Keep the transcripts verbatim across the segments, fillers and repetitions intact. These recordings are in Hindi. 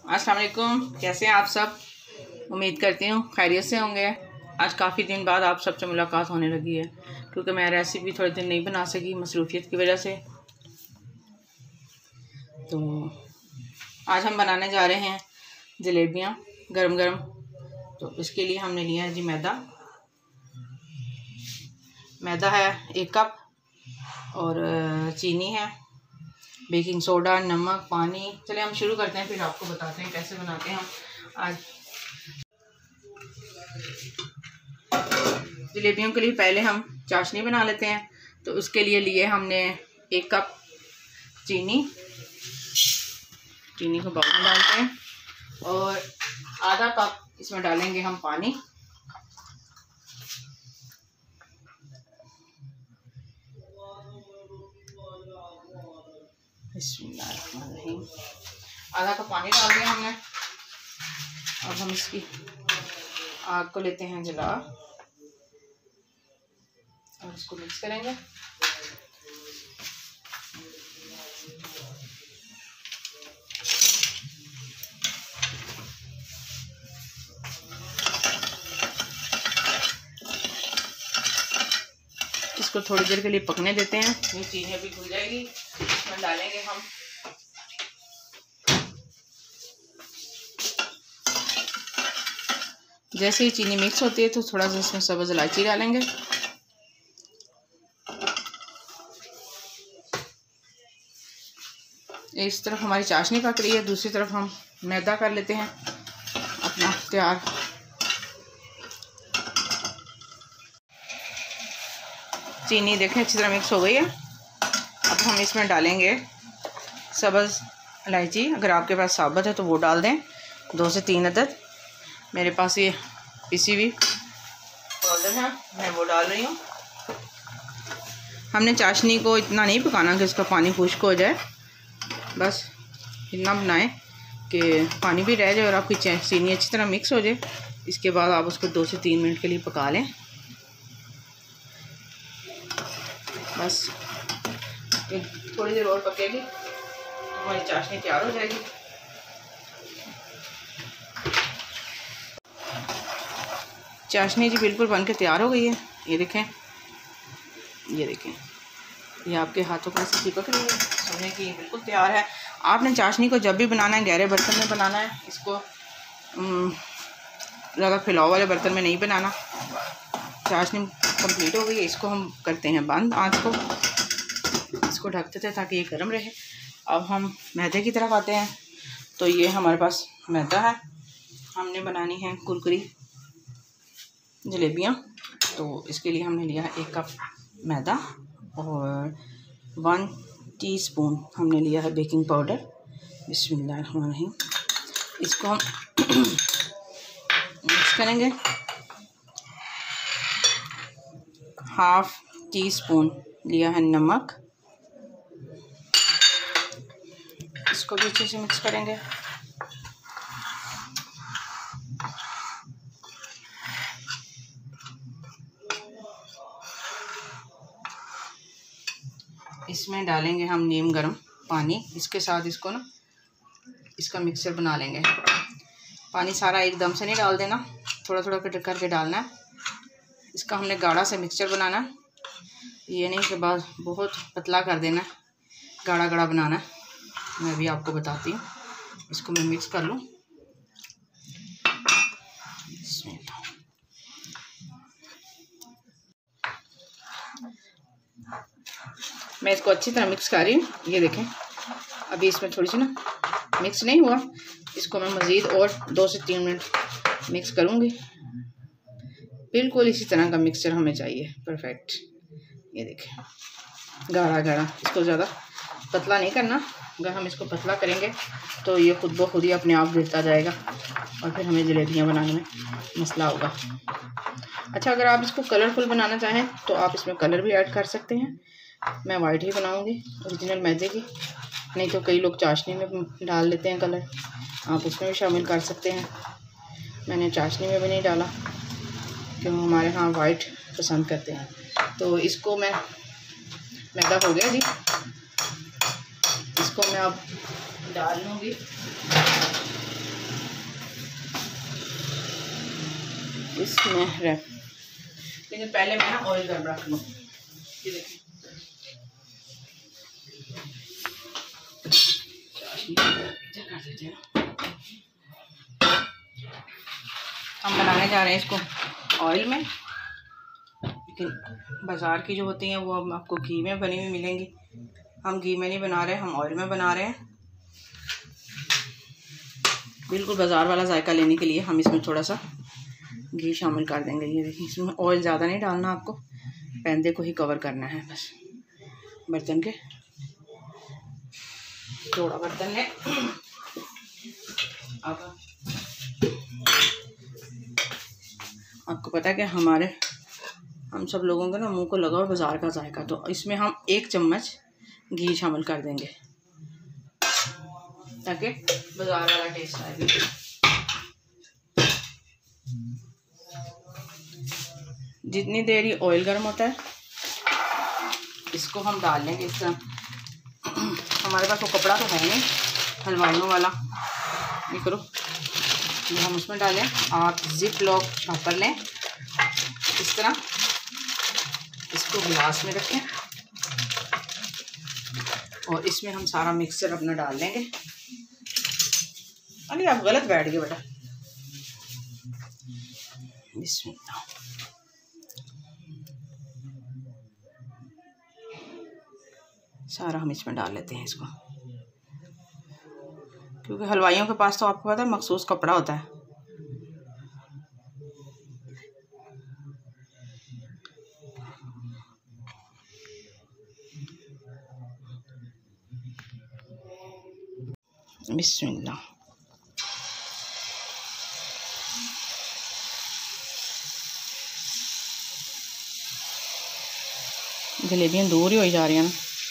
अस्सलाम वालेकुम, कैसे हैं आप सब। उम्मीद करती हूँ खैरियत से होंगे। आज काफ़ी दिन बाद आप सबसे मुलाकात होने लगी है, क्योंकि मैं रेसिपी थोड़े दिन नहीं बना सकी मसरूफियत की वजह से। तो आज हम बनाने जा रहे हैं जलेबियाँ गरम गरम। तो इसके लिए हमने लिया है जी मैदा। मैदा है एक कप और चीनी है, बेकिंग सोडा, नमक, पानी। चलिए हम शुरू करते हैं, फिर आपको बताते हैं कैसे बनाते हैं हम आज जलेबियों के लिए। पहले हम चाशनी बना लेते हैं। तो उसके लिए लिए हमने एक कप चीनी। चीनी को बाउल में डालते हैं और आधा कप इसमें डालेंगे हम पानी। बिस्मिल्लाहिर्रहमानिर्रहीम। आधा कप पानी डाल दिया हमने। अब हम इसकी आग को लेते हैं जला और इसको मिक्स करेंगे। इसको थोड़ी देर के लिए पकने देते हैं। ये चीज़ें भी घुल जाएगी। इसमें डालेंगे हम जैसे ही चीनी मिक्स होती है तो थोड़ा सा इसमें सब्ज़ इलायची डालेंगे। इस तरफ हमारी चाशनी पक रही है, दूसरी तरफ हम मैदा कर लेते हैं अपना तैयार। चीनी देखें अच्छी तरह मिक्स हो गई है। अब हम इसमें डालेंगे सब्ज़ इलायची। अगर आपके पास साबुत है तो वो डाल दें, दो से तीन अदद। मेरे पास ये पिसी हुई पाउडर है, मैं वो डाल रही हूँ। हमने चाशनी को इतना नहीं पकाना कि उसका पानी खुश्क हो जाए, बस इतना बनाएं कि पानी भी रह जाए और आपकी चीनी अच्छी तरह मिक्स हो जाए। इसके बाद आप उसको दो से तीन मिनट के लिए पका लें। बस थोड़ी देर और पकेगी तो हमारी चाशनी तैयार हो जाएगी। चाशनी जी बिल्कुल बनके तैयार हो गई है। ये देखें, ये देखें, ये आपके हाथों पर से चिपक रही है। समझें कि ये बिल्कुल तैयार है। आपने चाशनी को जब भी बनाना है गहरे बर्तन में बनाना है। इसको ज़्यादा फैलाव वाले बर्तन में नहीं बनाना। चाशनी कंप्लीट हो गई है। इसको हम करते हैं बंद आंच को। इसको ढक देते हैं ताकि ये गर्म रहे। अब हम मैदे की तरफ आते हैं। तो ये हमारे पास मैदा है। हमने बनानी है कुरकुरी जलेबियाँ। तो इसके लिए हमने लिया है एक कप मैदा और वन टीस्पून हमने लिया है बेकिंग पाउडर। बिस्मिल्लाहिर्रहमानिर्रहीम। इसको हम मिक्स करेंगे। हाफ टी स्पून लिया है नमक। इसको भी अच्छे से मिक्स करेंगे। इसमें डालेंगे हम नीम गर्म पानी। इसके साथ इसको ना इसका मिक्सचर बना लेंगे। पानी सारा एकदम से नहीं डाल देना, थोड़ा थोड़ा करके डालना है। इसका हमने गाढ़ा से मिक्सचर बनाना है। ये नहीं कि बाद बहुत पतला कर देना, गाढ़ा गाढ़ा बनाना है। मैं भी आपको बताती हूँ। इसको मैं मिक्स कर लूँ। मैं इसको अच्छी तरह मिक्स कर रही हूँ। ये देखें, अभी इसमें थोड़ी सी ना मिक्स नहीं हुआ। इसको मैं मज़ीद और दो से तीन मिनट मिक्स करूँगी। बिल्कुल इसी तरह का मिक्सचर हमें चाहिए, परफेक्ट। ये देखें गाढ़ा गाढ़ा। इसको ज़्यादा पतला नहीं करना। अगर हम इसको पतला करेंगे तो ये खुद ब खुद ही अपने आप गिरता जाएगा और फिर हमें जलेबियाँ बनाने में मसला होगा। अच्छा, अगर आप इसको कलरफुल बनाना चाहें तो आप इसमें कलर भी ऐड कर सकते हैं। मैं वाइट ही बनाऊंगी, ओरिजिनल मैदे की। नहीं तो कई लोग चाशनी में डाल लेते हैं कलर, आप उसमें भी शामिल कर सकते हैं। मैंने चाशनी में भी नहीं डाला क्यों हमारे यहाँ वाइट पसंद करते हैं। तो इसको मैं मैदा हो गया जी। इसको मैं अब डाल लूँगी इसमें रैप, लेकिन पहले मैं ना ऑयल गर्म रख लूँ। ये देखिए हम बनाने जा रहे हैं इसको ऑयल में, लेकिन बाज़ार की जो होती हैं वो अब आपको घी में बनी हुई मिलेंगी। हम घी में नहीं बना रहे, हम ऑयल में बना रहे हैं। बिल्कुल बाज़ार वाला जायका लेने के लिए हम इसमें थोड़ा सा घी शामिल कर देंगे। ये देखिए इसमें ऑयल ज़्यादा नहीं डालना, आपको पैंदे को ही कवर करना है बस। बर्तन के थोड़ा बर्तन है अब आपको पता है कि हमारे हम सब लोगों के ना मुंह को लगा और बाज़ार का जायका, तो इसमें हम एक चम्मच घी शामिल कर देंगे ताकि बाज़ार वाला टेस्ट आए। जितनी देर ये ऑयल गर्म होता है इसको हम डाल लेंगे इस तरह। हमारे पास वो कपड़ा तो है नहीं हलवाइयों वाला, ये करो ये हम उसमें डालें। आप जिप लॉक छॉपर लें, इस तरह इसको गिलास में रखें और इसमें हम सारा मिक्सचर अपना डाल लेंगे। अरे आप गलत बैठ गए बेटा, बिस्मिल्लाह। सारा हम इसमें डाल लेते हैं इसको, क्योंकि हलवाइयों के पास तो आपको पता है मखसूस कपड़ा होता है। बिस्मिल्लाह। जलेबियाँ दूर ही हो जा रही हैं ना।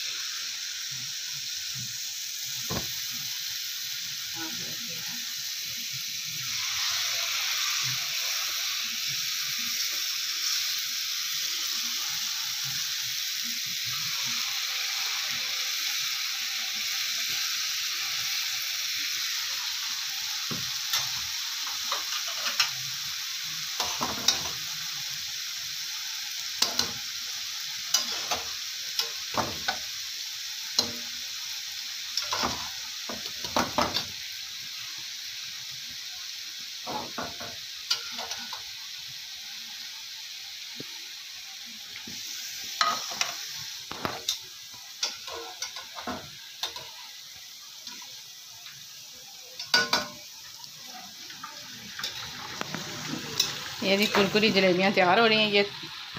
ये भी कुरकुरी जलेबियाँ तैयार हो रही हैं। ये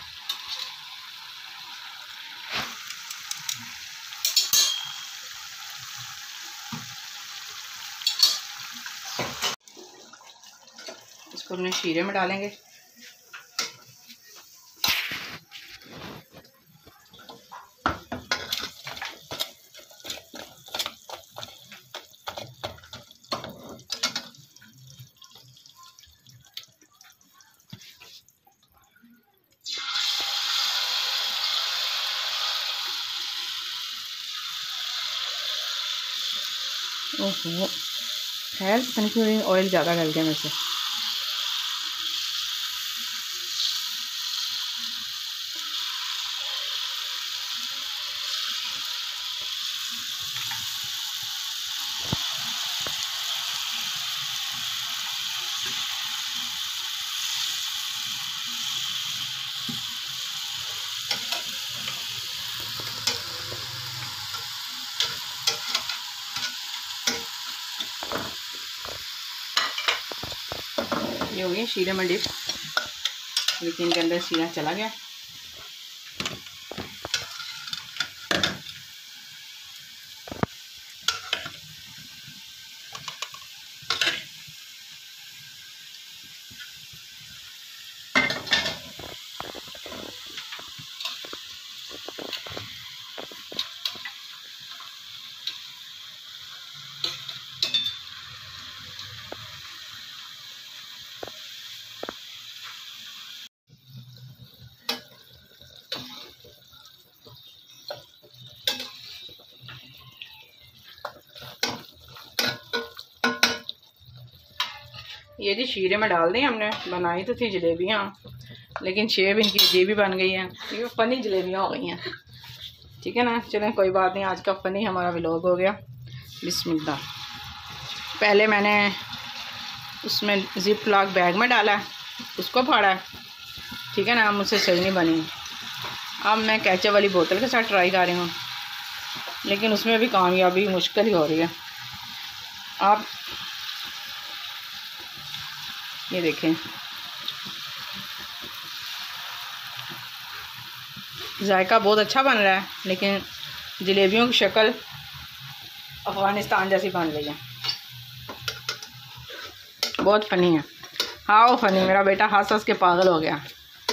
इसको अपने शीरे में डालेंगे। ओहो खैर पता नहीं क्यों ऑयल ज़्यादा डल गया मेरे से। ये हो गई शीरे में डिप, लेकिन इनके अंदर शीरा चला गया। ये जी शीरे में डाल दी हमने, बनाई तो थी जलेबियाँ, लेकिन शेप इनकी अजीब ही बन गई है, ये फ़नी जलेबियाँ हो गई हैं। ठीक है ना, चलें कोई बात नहीं, आज का फ़नी हमारा व्लॉग हो गया। बिस्मिल्लाह। पहले मैंने उसमें जिप लॉक बैग में डाला, उसको फाड़ा है, ठीक है ना, मुझसे सही नहीं बनी। अब मैं केचप वाली बोतल के साथ ट्राई कर रही हूँ, लेकिन उसमें भी कामयाबी मुश्किल ही हो रही है। आप ये देखें, जायका बहुत अच्छा बन रहा है, लेकिन जलेबियों की शक्ल अफ़गानिस्तान जैसी बन रही है। बहुत फ़नी है। हाँ वो फ़नी, मेरा बेटा हंस हंस के पागल हो गया,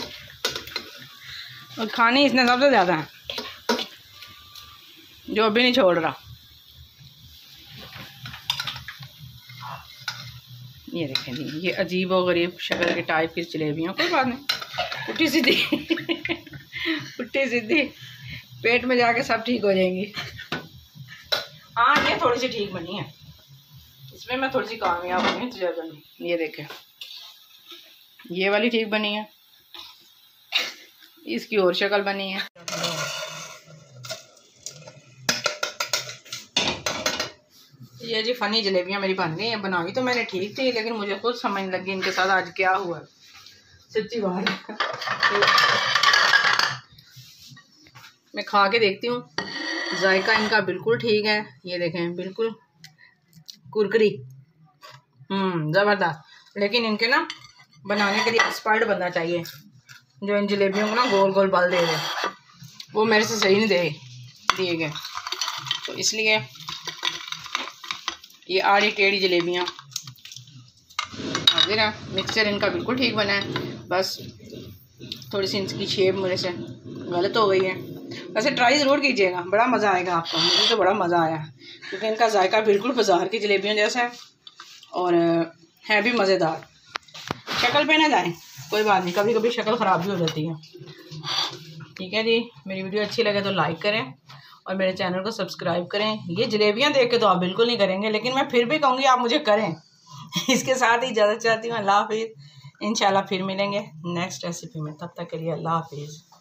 और खाने इसने सबसे ज़्यादा है, जो अभी नहीं छोड़ रहा। ये देखें जी, ये अजीब व गरीब शक्ल के टाइप की जलेबियाँ, कोई बात नहीं, पुट्टी सीधी पुट्टी सीधी पेट में जाके सब ठीक हो जाएंगी। हाँ ये थोड़ी सी ठीक बनी है, इसमें मैं थोड़ी सी कामयाब बनी है बनी। ये देखें, ये वाली ठीक बनी है, इसकी और शक्ल बनी है। ये जी फ़नी जलेबियाँ मेरी बन गई हैं। बनाई तो मैंने ठीक थी, लेकिन मुझे खुद समझ लगी इनके साथ आज क्या हुआ, सच्ची बात। मैं खा के देखती हूँ, जायका इनका बिल्कुल ठीक है। ये देखें, बिल्कुल कुरकुरी, हम्म ज़बरदस्त। लेकिन इनके ना बनाने के लिए एक्सपर्ट बनना चाहिए, जो इन जलेबियों को ना गोल गोल बल दे दे, वो मेरे से सही नहीं दे दिए गए। तो इसलिए ये आड़ी टेढ़ी जलेबियाँ हाजिर है। मिक्सचर इनका बिल्कुल ठीक बना है, बस थोड़ी सी इनकी शेप मेरे से गलत हो गई है। वैसे ट्राई ज़रूर कीजिएगा, बड़ा मज़ा आएगा आपको। मुझे तो बड़ा मज़ा आया, क्योंकि इनका जायका बिल्कुल बाज़ार की जलेबियों जैसा है, और है भी मज़ेदार। शक्ल पे ना जाए, कोई बात नहीं, कभी कभी शक्ल ख़राब भी हो जाती है। ठीक है जी, मेरी वीडियो अच्छी लगे तो लाइक करें और मेरे चैनल को सब्सक्राइब करें। ये जलेबियाँ देख के तो आप बिल्कुल नहीं करेंगे, लेकिन मैं फिर भी कहूँगी आप मुझे करें। इसके साथ ही इजाज़त चाहती हूँ। अल्लाह हाफिज़। इंशाल्लाह फिर मिलेंगे नेक्स्ट रेसिपी में, तब तक के लिए अल्लाह हाफिज़।